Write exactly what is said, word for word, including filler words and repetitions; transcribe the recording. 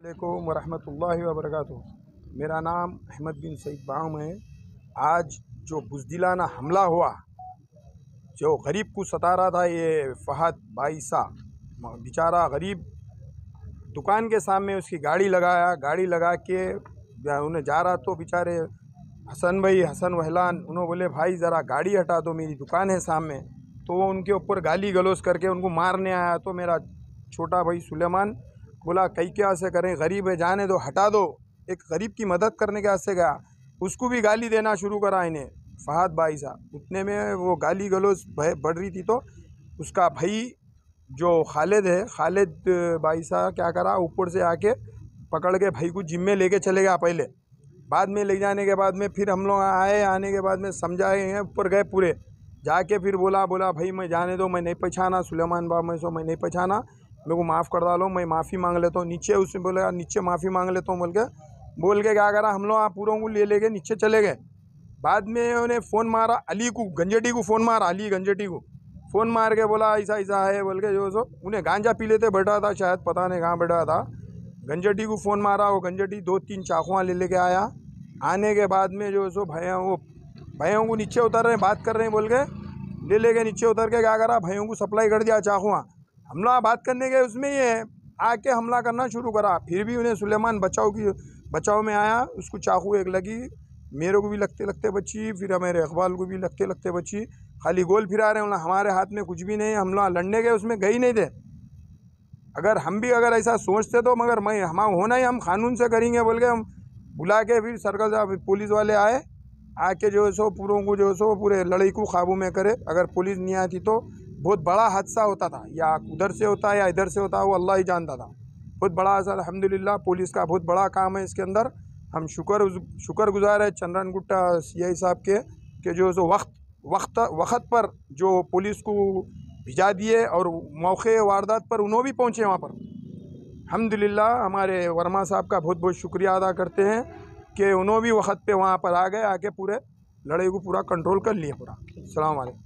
अलैकुम वरहमतुल्लाहि वबरकातुहू। मेरा नाम अहमद बिन सईद बाम है। आज जो बुज़दिलाना हमला हुआ, जो गरीब को सता रहा था, ये फ़हद बाईसा बेचारा गरीब दुकान के सामने उसकी गाड़ी लगाया, गाड़ी लगा के उन्हें जा रहा तो बेचारे हसन भाई हसन वहलान उन्होंने बोले भाई ज़रा गाड़ी हटा दो, मेरी दुकान है सामने। तो वो उनके ऊपर गाली गलौज करके उनको मारने आया। तो मेरा छोटा भाई सुलेमान बोला कई क्या से करें, गरीब है, जाने दो, हटा दो। एक गरीब की मदद करने के वास्ते गया, उसको भी गाली देना शुरू करा इन्हें फ़हद बाईसा। उतने में वो गाली गलौज बढ़ रही थी तो उसका भाई जो खालिद है, खालिद बाईसा क्या करा, ऊपर से आके पकड़ के भाई को जिम में लेके चले गया। पहले बाद में ले जाने के बाद में फिर हम लोग आए, आने के बाद में समझाए हैं, ऊपर गए पूरे जाके फिर बोला बोला भाई मैं जाने दो, मैं नहीं पहचाना सुलेमान बाब, मैं सो मैं नहीं पहचाना, मेरे को माफ़ कर डालो, मैं माफ़ी मांग लेता हूँ। नीचे उसने बोला नीचे माफ़ी मांग लेता हूँ बोल के बोल के क्या करा, हम लोग आप पूरों को ले लेके नीचे चले गए। बाद में उन्हें फ़ोन मारा अली को, गंजेटी को फ़ोन मारा, अली गंजेटी को फ़ोन मार के बोला ऐसा ऐसा है बोल के, जो सो उन्हें गांजा पी लेते बैठा था, शायद पता नहीं कहाँ बैठा था। गंजेटी को फ़ोन मारा, वो गंजेटी दो तीन चाकुआँ ले लेके आया। आने के बाद में जो सो भैया वो भैयों को नीचे उतर रहे हैं, बात कर रहे हैं बोल के ले लेके नीचे उतर के क्या करा, भैयों को सप्लाई कर दिया चाकुआँ। हमला बात करने के उसमें ये आके हमला करना शुरू करा। फिर भी उन्हें सुलेमान बचाव की बचाव में आया, उसको चाकू एक लगी, मेरे को भी लगते लगते बची, फिर हमारे इकबाल को भी लगते लगते बची। खाली गोल फिरा रहे हैं, हमारे हाथ में कुछ भी नहीं, हम लोग लड़ने के उसमें गए ही नहीं थे। अगर हम भी अगर ऐसा सोचते तो मगर मैं हम होना ही हम कानून से करेंगे बोल के हम बुला के फिर सर्कल साहब पुलिस वाले आए, आके जो है सो पूरों को जो है सो पूरे लड़ाई को काबू में करे। अगर पुलिस नहीं आती तो बहुत बड़ा हादसा होता था, या उधर से होता या इधर से होता, वो अल्लाह ही जानता था। बहुत बड़ा हादसा, अल्हम्दुलिल्लाह पुलिस का बहुत बड़ा काम है इसके अंदर। हम शुक्र शुक्रगुजार है चंद्रन गुट्टा सी आई साहब के कि जो सो वक्त वक्त वक्त पर जो पुलिस को भिजा दिए और मौके वारदात पर उन्होंने भी पहुँचे वहाँ पर। अल्हम्दुलिल्लाह हमारे वर्मा साहब का बहुत बहुत शुक्रिया अदा करते हैं कि उन्होंने भी वक्त पे वहाँ पर आ गए, आके पूरे लड़ाई को पूरा कंट्रोल कर लिए पूरा। अस्सलाम वालेकुम।